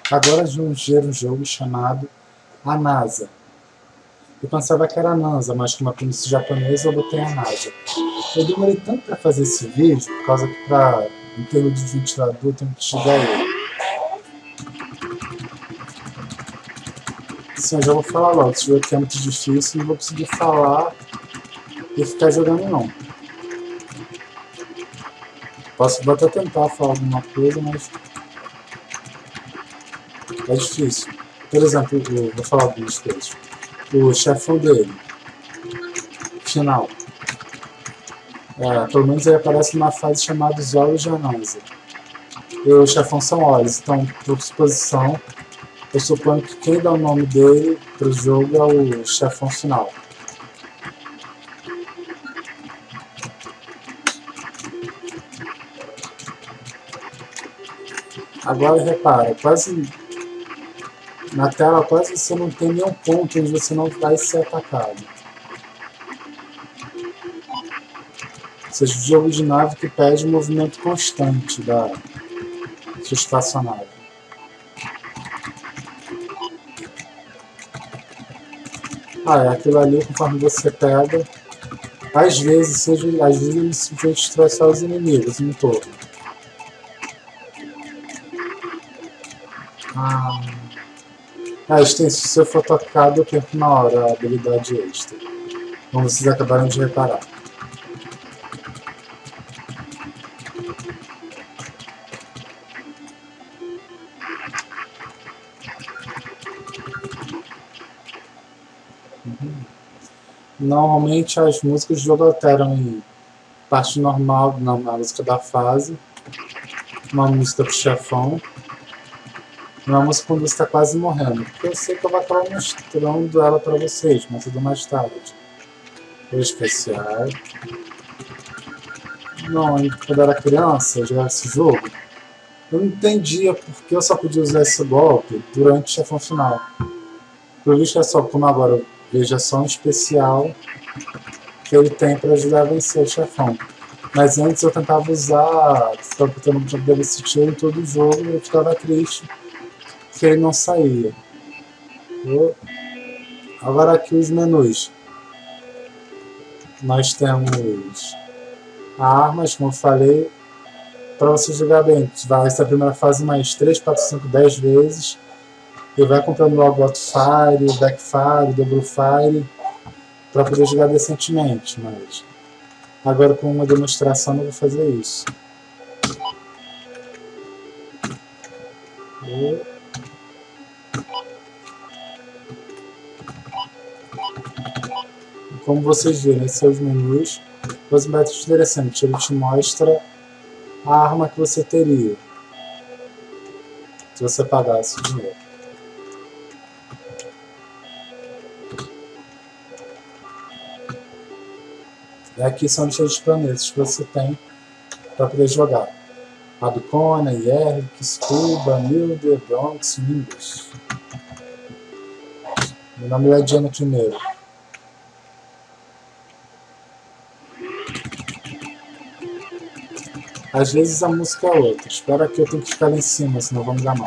Agora vamos ver um jogo chamado A NASA. Eu pensava que era a NASA, mas como a pronúncia japonesa eu botei a NASA. Eu demorei tanto para fazer esse vídeo, por causa que para em termos de ventilador eu tenho que chegar ele. Sim, eu já vou falar logo, esse jogo aqui é muito difícil, não vou conseguir falar e ficar jogando não. Posso até tentar falar alguma coisa, mas é difícil. Por exemplo, vou falar algumas coisas. O chefão dele, final. Pelo menos ele aparece numa fase chamada Os Olhos de Anansi. E os chefões são olhos, então, por suposição, eu suponho que quem dá o nome dele para o jogo é o chefão final. Agora repara, quase na tela quase você não tem nenhum ponto onde você não vai ser atacado. Ou seja, um jogo de nave que pede um movimento constante da sua espaçonave. É aquilo ali, conforme você pega, às vezes ele simplesmente destrói só os inimigos no torno. Se você for tocado, eu perco na hora a habilidade extra. Como vocês acabaram de reparar. Normalmente as músicas do jogo alteram em parte normal, na música da fase, uma música pro chefão, uma música quando você está quase morrendo, porque eu sei que eu vou acabar mostrando ela para vocês, mas tudo mais tarde. Especial. Não, quando eu era criança, eu jogava esse jogo, eu não entendia porque eu só podia usar esse golpe durante o chefão final. Por isso é só, como agora eu vejo só um especial que ele tem para ajudar a vencer o chefão. Mas antes eu tentava usar, estava tentando esse tiro em todo o jogo e eu ficava triste que ele não saía. Agora aqui os menus. Nós temos armas, como eu falei, para você jogar bem. Vai essa primeira fase mais 3, 4, 5, 10 vezes. E vai comprando logo o Auto-Fire, o Backfire, o Double Fire, para poder jogar decentemente. Mas agora com uma demonstração eu vou fazer isso. Como vocês viram, esses são os menus. Os métodos interessantes, ele te mostra a arma que você teria se você pagasse dinheiro. E aqui são os planetas que você tem para poder jogar. Abicona, Yerk, Scuba, Milder, Bronx, Nimbus. Vou dar uma olhadinha no primeiro. Às vezes a música é outra. Espera que eu tenho que ficar lá em cima, senão vamos dar mal.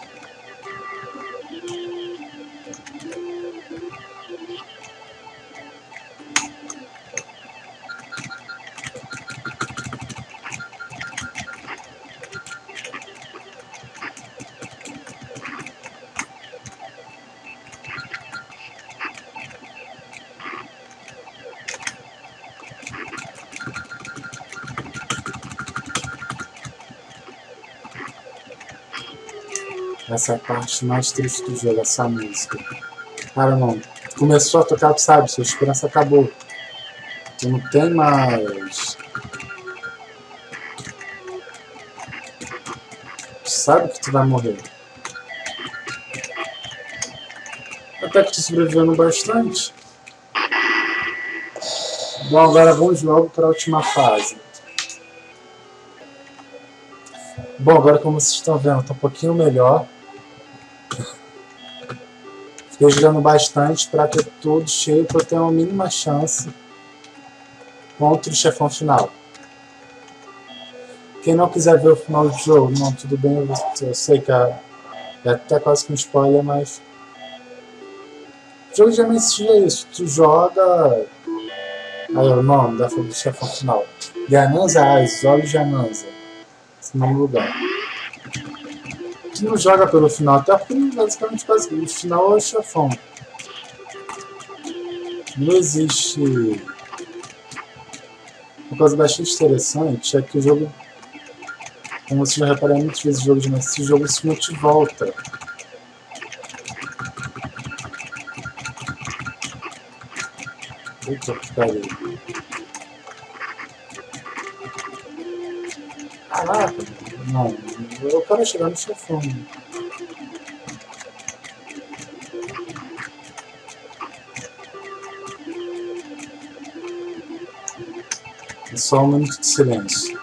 Essa é a parte mais triste do jogo, essa música. Cara, não. Começou a tocar, tu sabe, sua esperança acabou. Tu não tem mais. Tu sabe que tu vai morrer. Até que tu sobreviveu bastante. Bom, agora vamos logo para a última fase. Bom, agora como vocês estão vendo, está um pouquinho melhor. Fiquei jogando bastante para ter tudo cheio, para ter uma mínima chance contra o chefão final. Quem não quiser ver o final do jogo, não, tudo bem, eu sei que é É até quase que um spoiler, mas... O jogo de MSX é isso. Tu joga... Aí o nome do chefão final. Gananza Eyes, Olhos de Ananza. Esse nome do lugar. Tu não joga pelo final, até porque basicamente quase o final é o chefão. Não existe... Uma coisa bastante interessante é que o jogo, como você já reparou muitas vezes no jogo de MSX, o jogo se multivolta. Eita, putaria. Caraca, não, eu quero chegar no chefão. É só um minuto de silêncio.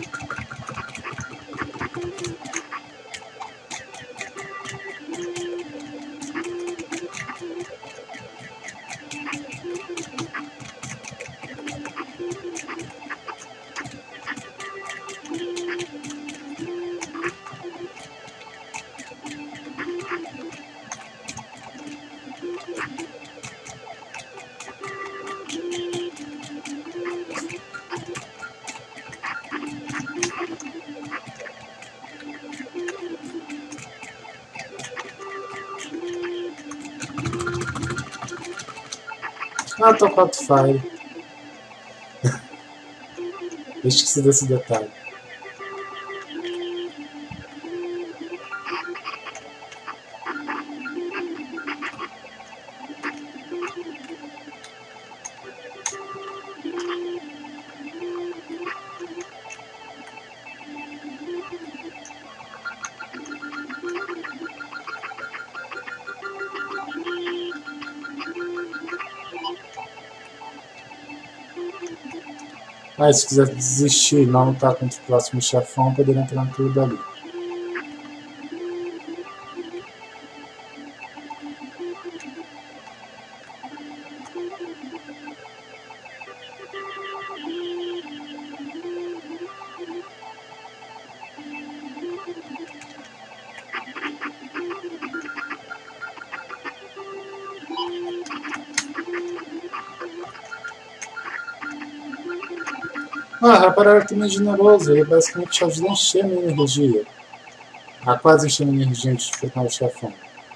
Ah, tô com Fire. Eu esqueci desse detalhe. Ah, se quiser desistir e não lutar contra o próximo chefão, poderia entrar tudo ali. Ah, Raparara também é generoso, ele basicamente te ajuda a encher a minha energia. A quase encher a minha energia antes de enfrentar o chefão.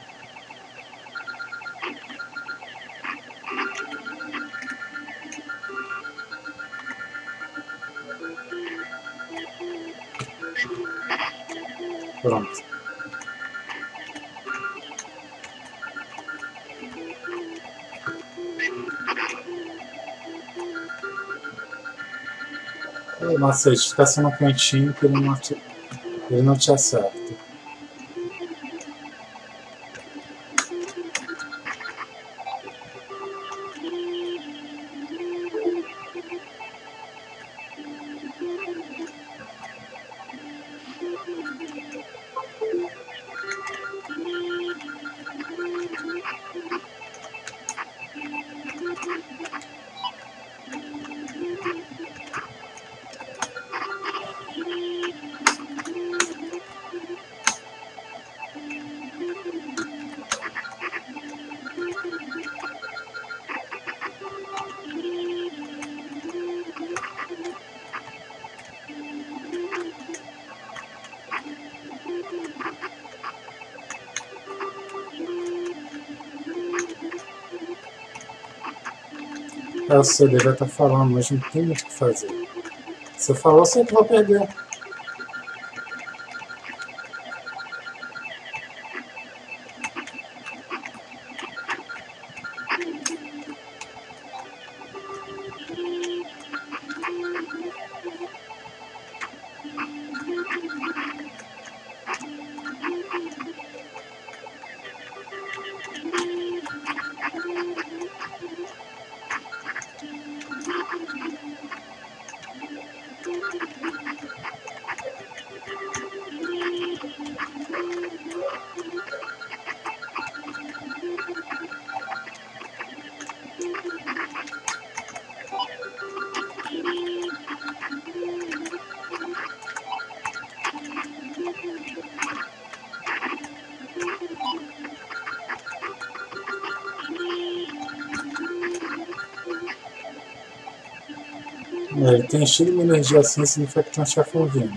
Pronto. Macete, fica sendo um cantinho que ele não te acerta. Você deve estar falando, mas não tem muito o que fazer. Você falou, sei que vou perder. Ele tem estilo e uma energia assim, significa que tem um chefão vindo.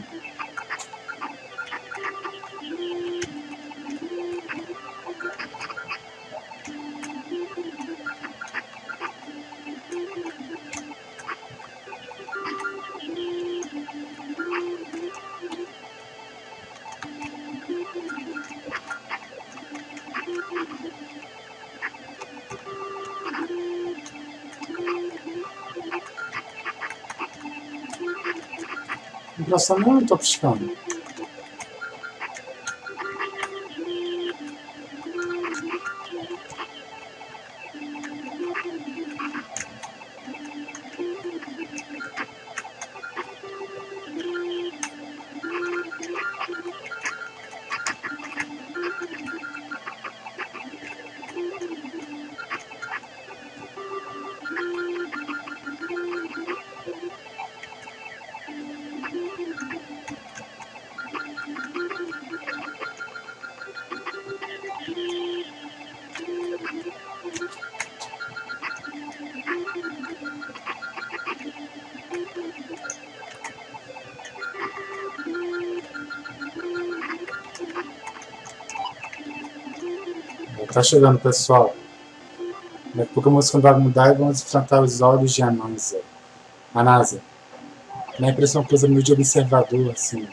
Nossa, não estou piscando. Tá chegando, pessoal. Daqui a pouco a música vai mudar e vamos enfrentar os olhos de Anasa. Dá a impressão coisa meio de observador, assim.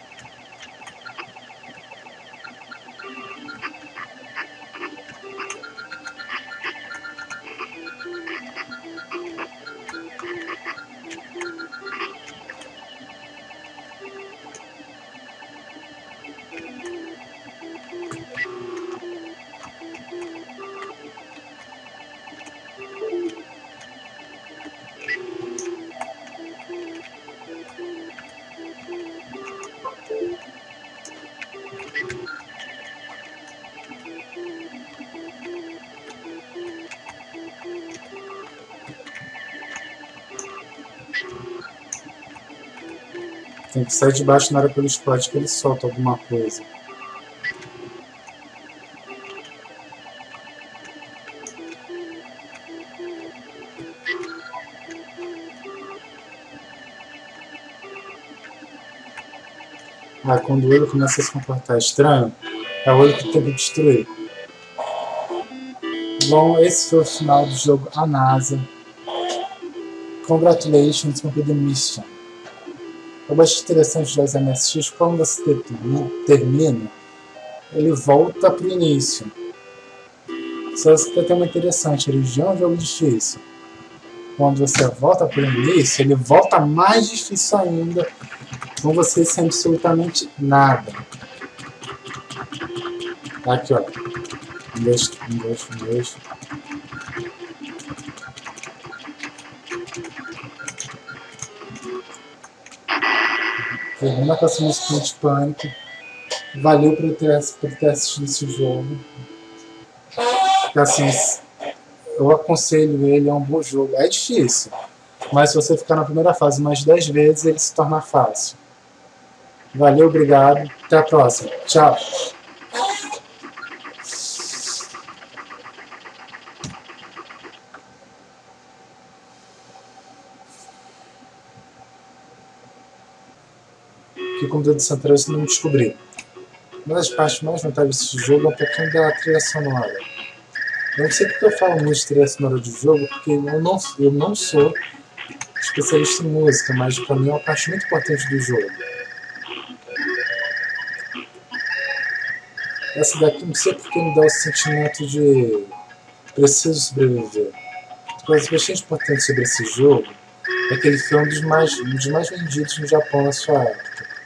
Tem que sair de baixo na hora que ele explode, que ele solta alguma coisa. Quando o olho começa a se comportar estranho, é o olho que tem que destruir. Bom, esse foi o final do jogo Anasa. Congratulations on the mission. Eu acho interessante dos MSX, quando você termina, ele volta para o início. Só que tem uma interessante, ele já é um jogo difícil. Quando você volta para o início, ele volta mais difícil ainda, com você sem absolutamente nada. Aqui, ó. Um, dois. Termina com essa música de pânico. Valeu por ter assistido esse jogo. Porque, assim, eu aconselho ele, é um bom jogo. É difícil, mas se você ficar na primeira fase umas 10 vezes, ele se torna fácil. Valeu, obrigado. Até a próxima. Tchau. Que o computador central eu não descobri. Uma das partes mais notáveis desse jogo é um pouquinho da trilha sonora. Eu não sei porque eu falo muito de trilha sonora de jogo, porque eu não sou especialista em música, mas para mim é uma parte muito importante do jogo. Essa daqui não sei porque me dá o sentimento de preciso sobreviver. Uma coisa bastante importante sobre esse jogo é que ele foi um dos mais vendidos no Japão na sua época.